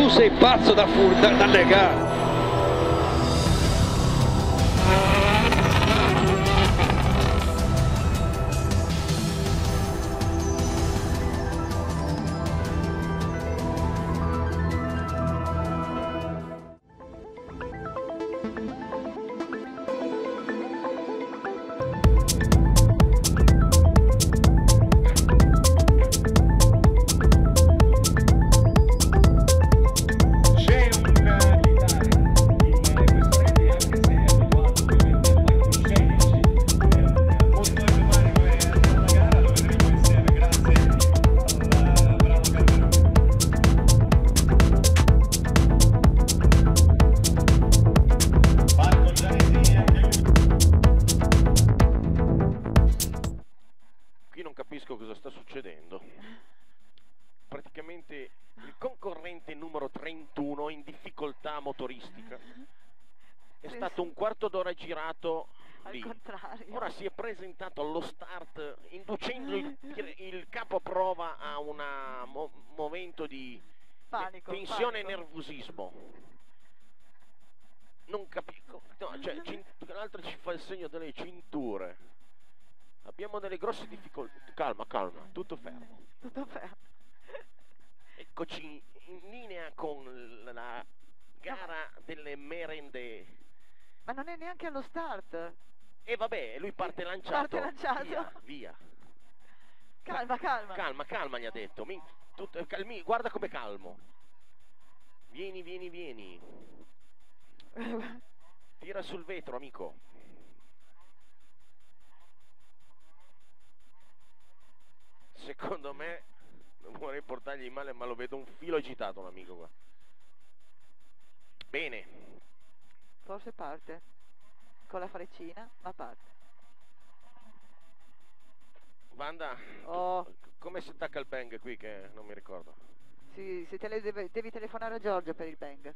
sei pazzo da negare. Cosa sta succedendo? Praticamente il concorrente numero 31 in difficoltà motoristica è stato un quarto d'ora girato lì. Ora si è presentato allo start inducendo il capo prova a un momento di panico, tensione e panico. nervosismo. Non capisco, no, cioè l'altro ci fa il segno delle cinture. Abbiamo delle grosse difficoltà. Calma, calma, tutto fermo. Tutto fermo. Eccoci in linea con la gara delle merende. Ma non è neanche allo start. E vabbè, lui parte lanciato. Parte lanciato. Via, via. Calma, calma. Calma, calma, gli ha detto. Guarda come calmo. Vieni, vieni, vieni. Tira sul vetro, amico. Secondo me, non vorrei portargli male, ma lo vedo un filo agitato l'amico qua. Bene. Forse parte. Con la freccina, ma parte. Wanda, come si attacca il bang qui che non mi ricordo? Devi telefonare a Giorgio per il bang.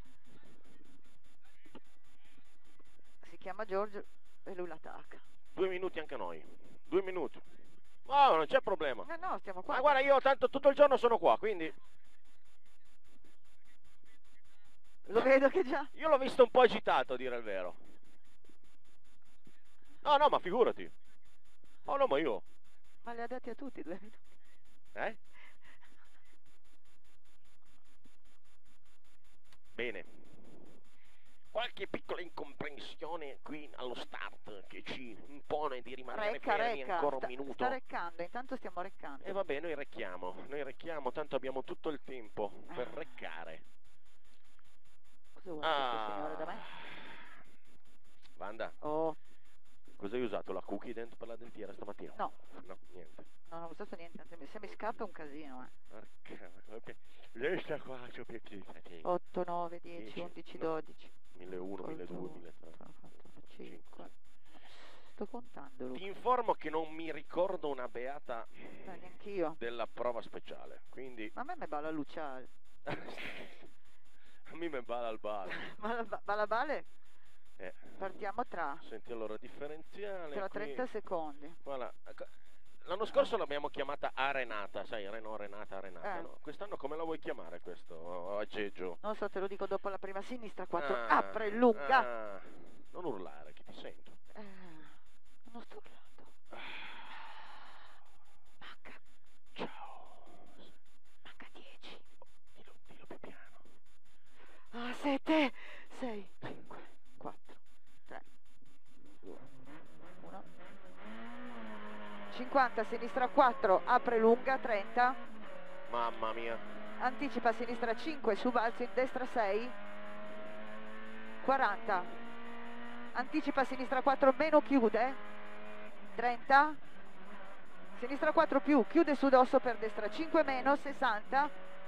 Si chiama Giorgio e lui l'attacca. 2 minuti anche noi. 2 minuti. No, non c'è problema. No, stiamo qua. Ma guarda, io tanto tutto il giorno sono qua, quindi... Lo vedo che già... Io l'ho visto un po' agitato, a dire il vero. No, no, ma figurati. Oh no, ma io... Ma li ha dati a tutti 2 minuti. Bene. Qualche piccola incomprensione qui allo start che ci impone di rimanere fermi ancora un minuto. Sta reccando, intanto stiamo reccando. E vabbè, noi recchiamo, tanto abbiamo tutto il tempo per reccare. Cosa vuole questo signore da me? Wanda, cosa hai usato? La cookie dent per la dentiera stamattina? No. No, niente. Non ho usato niente, se mi scappa è un casino. Ok. Lei sta qua, 8, 9, 10, 11, 12. 1001, 1200, 1300. 5. Sto contando. Ti informo che non mi ricordo una beata neanch'io della prova speciale, quindi... Ma a me mi balla Luciale. A me mi balla al bale. Balla bale? Partiamo tra... Senti allora, differenziale... Tra 30 secondi. Voilà. L'anno scorso l'abbiamo chiamata Arenata, sai, Renata. No? Quest'anno come la vuoi chiamare questo aggeggio? Non so, te lo dico dopo la prima sinistra, 4, apre, lunga. Non urlare, che ti sento. Non sto urlando. Manca. Ciao. Manca 10. Dillo più piano. 7, 6, 5, 4, 3, 2, 1. 50, sinistra 4, apre lunga, 30. Mamma mia. Anticipa sinistra 5, su balzo in destra 6. 40. Anticipa sinistra 4 meno, chiude. 30. Sinistra 4 più, chiude su dosso per destra 5 meno, 60.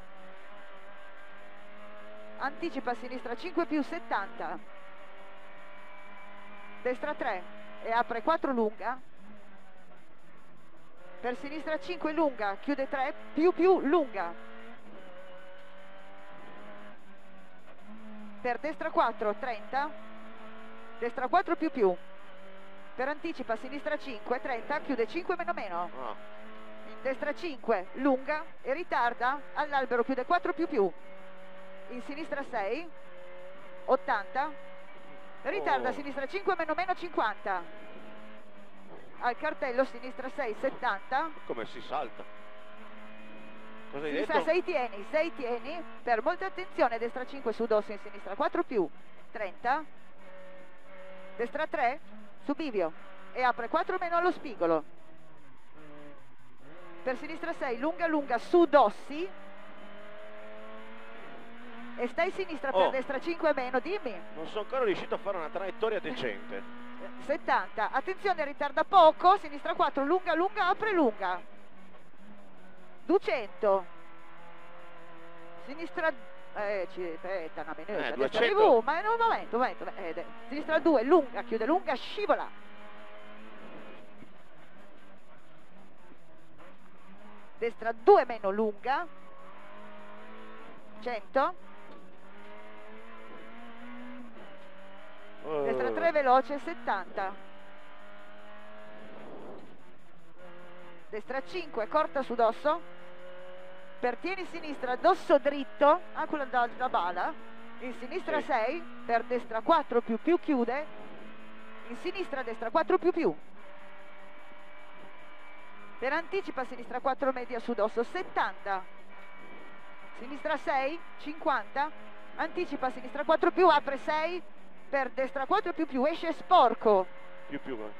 Anticipa sinistra 5 più, 70. Destra 3 e apre 4 lunga. Per sinistra 5 lunga, chiude 3, più lunga. Per destra 4, 30. Destra 4 più. Per anticipa sinistra 5, 30, chiude 5 meno. In destra 5, lunga e ritarda all'albero, chiude 4 più. in sinistra 6, 80, ritarda sinistra 5 meno 50, al cartello sinistra 6, 70. Come si salta? Cosa hai Sinistra detto? 6 tieni, per molta attenzione, destra 5 su dosso in sinistra 4 più, 30, destra 3 su bivio e apre 4 meno allo spigolo, per sinistra 6 lunga lunga su dossi e stai sinistra per destra 5 meno, dimmi. Non sono ancora riuscito a fare una traiettoria decente. 70, attenzione, ritarda poco, sinistra 4 lunga lunga, apre lunga, 200, sinistra aspetta una minuta, 200. ma in un momento, sinistra 2 lunga, chiude lunga, scivola, destra 2 meno lunga, 100, destra 3 veloce, 70, destra 5 corta su dosso, per tieni sinistra dosso dritto, quello da bala, in sinistra 6, per destra 4 più chiude, in sinistra destra 4 più, per anticipa sinistra 4 media su dosso, 70, sinistra 6, 50, anticipa sinistra 4 più, apre 6, per destra 4 più, esce sporco, più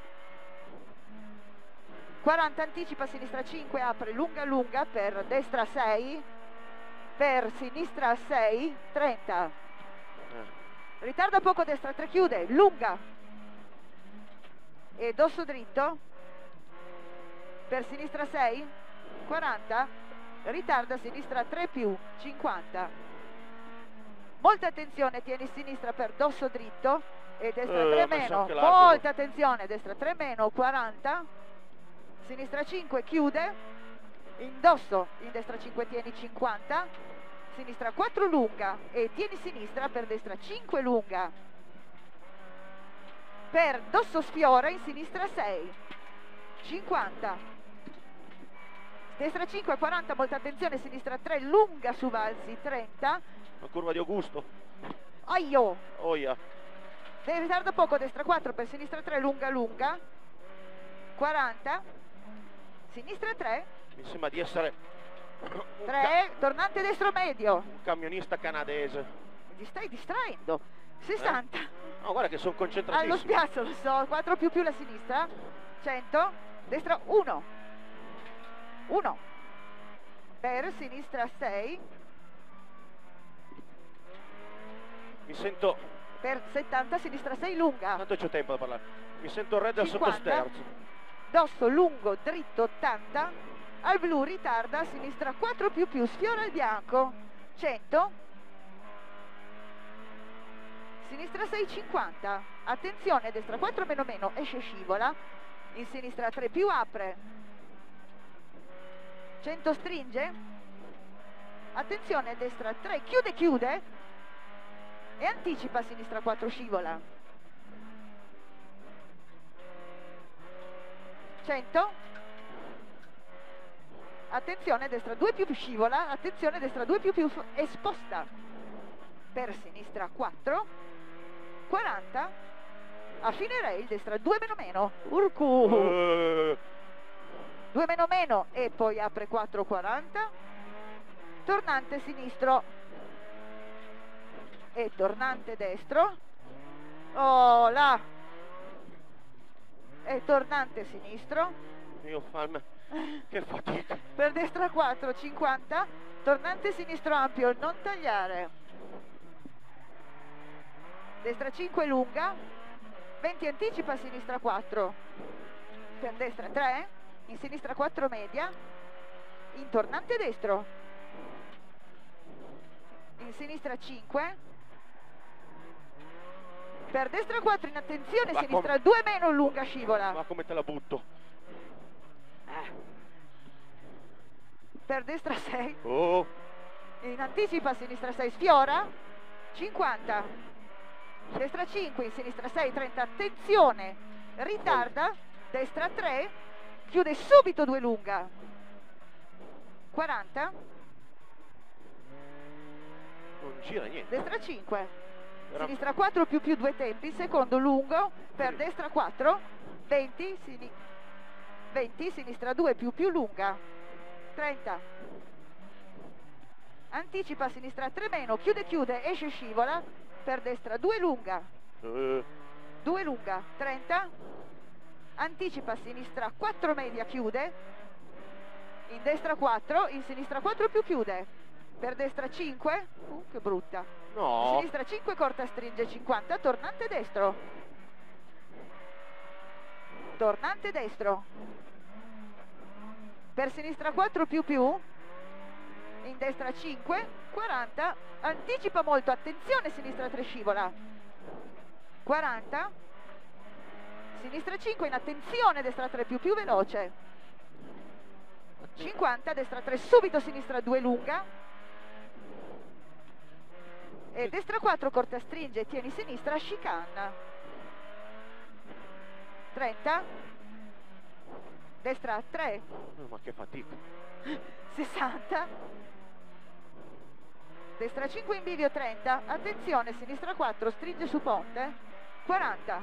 40, anticipa sinistra 5, apre lunga lunga, per destra 6, per sinistra 6, 30, ritarda poco, destra 3 chiude, lunga e dosso dritto, per sinistra 6, 40, ritarda sinistra 3 più, 50, molta attenzione, tieni sinistra per dosso dritto e destra 3 meno, molta attenzione, destra 3 meno, 40, sinistra 5 chiude, indosso, in destra 5 tieni 50, sinistra 4 lunga e tieni sinistra per destra 5 lunga, per dosso sfiora in sinistra 6, 50, destra 5 40, molta attenzione, sinistra 3 lunga su valsi, 30, la curva di Augusto, aio, oia, ritarda poco, destra 4 per sinistra 3 lunga lunga, 40, sinistra 3, mi sembra di essere 3, tornante destro medio, un camionista canadese. ti stai distraendo, 60, no, guarda che sono concentratissimo, allo spiazzo, lo so, 4 più la sinistra, 100, destra 1, per sinistra 6, mi sento, per 70, sinistra 6 lunga, tanto c'ho tempo da parlare, mi sento re del 50, sottosterzo, dosso lungo dritto 80, al blu ritarda, sinistra 4 più, sfiora il bianco, 100, sinistra 6 50, attenzione, destra 4 meno, esce scivola, in sinistra 3 più apre, 100 stringe, attenzione, destra 3 chiude e anticipa, sinistra 4 scivola, 100, attenzione, destra 2 più scivola, attenzione, destra 2 più esposta, per sinistra 4, 40, a fine rail, destra 2 meno, urcu, 2 meno e poi apre 4, 40, tornante sinistro e tornante destro, oh là, e tornante sinistro, io che fatica, per destra 4, 50, tornante sinistro ampio, non tagliare, destra 5 lunga, 20 anticipa, sinistra 4, per destra 3, in sinistra 4 media, in tornante destro, in sinistra 5, per destra 4, in attenzione, ma sinistra 2 meno, lunga scivola, ma come te la butto, per destra 6, in anticipa, sinistra 6 sfiora, 50, destra 5, in sinistra 6, 30, attenzione, ritarda, destra 3, chiude subito 2 lunga, 40, Non gira niente. Destra 5. Sinistra 4 più 2 tempi, secondo lungo, per destra 4, 20, 20, sinistra 2 più lunga, 30. Anticipa sinistra 3 meno, chiude, esce, scivola, per destra 2 lunga, 2 lunga, 30. Anticipa sinistra 4 media, chiude, in destra 4, in sinistra 4 più chiude, per destra 5, che brutta, no. Sinistra 5 corta, stringe 50, tornante destro, per sinistra 4 più, in destra 5, 40, anticipa molto, attenzione, sinistra 3 scivola, 40, sinistra 5 in attenzione, destra 3 più veloce, 50, destra 3 subito, sinistra 2 lunga, e destra 4 corta, stringe, tieni sinistra, chicane, 30, destra 3, ma che fatica, 60, destra 5 in bivio, 30, attenzione, sinistra 4 stringe su ponte, 40,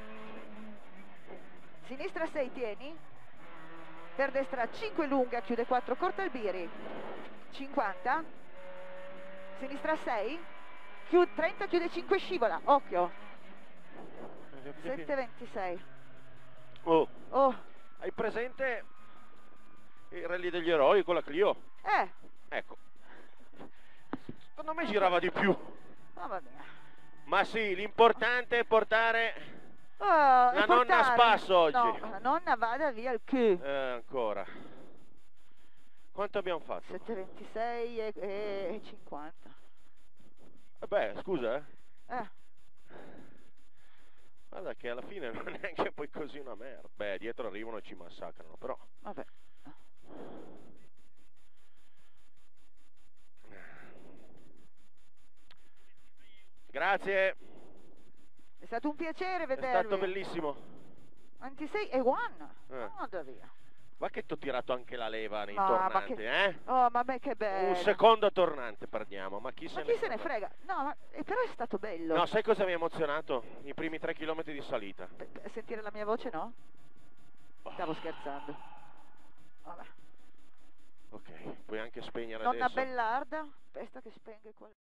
sinistra 6 tieni, per destra 5 lunga, chiude 4 corta al biri, 50, sinistra 6, 30, chiude 5 scivola, occhio, 7,26. Oh, hai presente il rally degli eroi con la Clio? Ecco, secondo me girava di più. Mamma mia. Ma sì, l'importante è portare la nonna a spasso oggi. No, la nonna vada via il cul. Ancora. Quanto abbiamo fatto? 7,26 e 50. Vabbè, scusa, guarda che alla fine non è neanche poi così una merda. Beh, dietro arrivano e ci massacrano, però. Vabbè. Grazie. È stato un piacere vedervi. È stato bellissimo. 26 e 1. Vada via. Ma che ti ho tirato anche la leva nei tornanti, Oh, ma beh, che bello. Un secondo tornante perdiamo, ma chi se ne frega? No, ma però è stato bello. No, sai cosa mi ha emozionato? I primi 3 chilometri di salita. Sentire la mia voce, no? Stavo scherzando. Vabbè. Ok, puoi anche spegnere Nonna adesso. Bellarda, pesta che spenge qua.